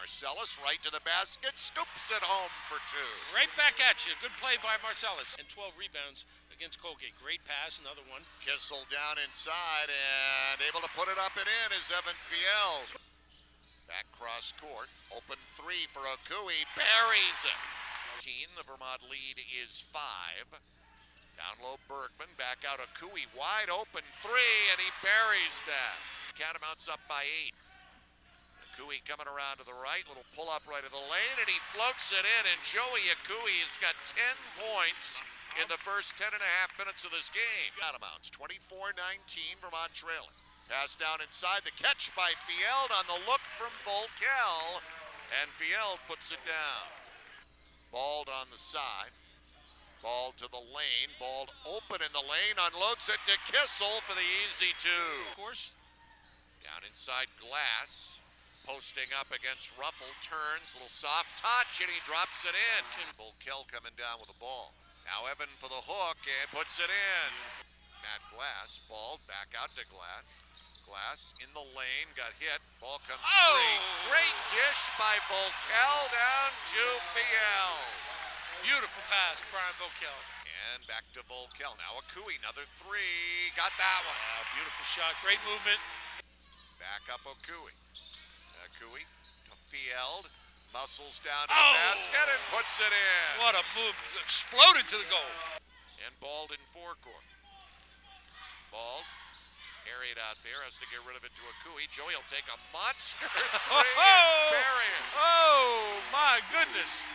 Marcellus right to the basket, scoops it home for two. Right back at you. Good play by Marcellus. And 12 rebounds against Colgate. Great pass, another one. Kissel down inside and able to put it up and in is Evan Field. Back cross court, open three for Accaoui, buries it. The Vermont lead is 5. Down low Bergman, back out Accaoui, wide open three, and he buries that. Catamounts up by 8. Accaoui coming around to the right, little pull up right of the lane, and he floats it in, and Joey Accaoui has got 10 points in the first 10 and a half minutes of this game. Catamounts 24-19, Vermont trailing. Pass down inside, the catch by Field on the look from Volkel, and Field puts it down. Balled on the side, ball to the lane, balled open in the lane, unloads it to Kissel for the easy two. Of course. Down inside Glass, posting up against Ruffle, turns, little soft touch, and he drops it in. Volkel coming down with the ball. Now Evan for the hook and puts it in. Matt Glass, ball back out to Glass. Glass in the lane, got hit, ball comes free. Great dish by Volkel down to Field. Beautiful pass, Brian Volkel. And back to Volkel. Now Accaoui, another three. Got that one. Beautiful shot, great movement. Back up Accaoui. Accaoui to Field. Muscles down to the basket and puts it in. What a move. Exploded to the goal. And Bald in forecourt. Bald. Harried out there, has to get rid of it to Accaoui. Joey will take a monster three and bury it. Oh, my goodness.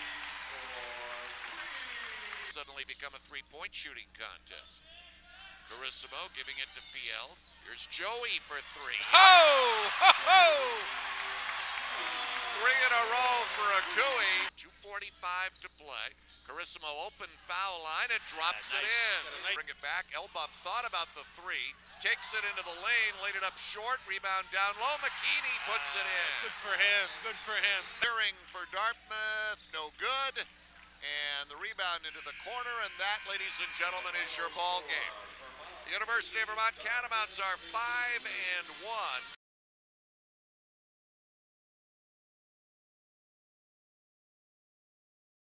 Suddenly become a three-point shooting contest. Carissimo giving it to Field. Here's Joey for three. Three in a row for Accaoui. 2:45 to play. Carissimo open foul line and drops it in. Bring it back. Elbub thought about the three. Takes it into the lane. Laid it up short. Rebound down low. McKinney puts it in. Good for him. Good for him. Clearing for Dartmouth. No good. And the rebound into the corner. And that, ladies and gentlemen, is your ball game. The University of Vermont Catamounts are 5-1.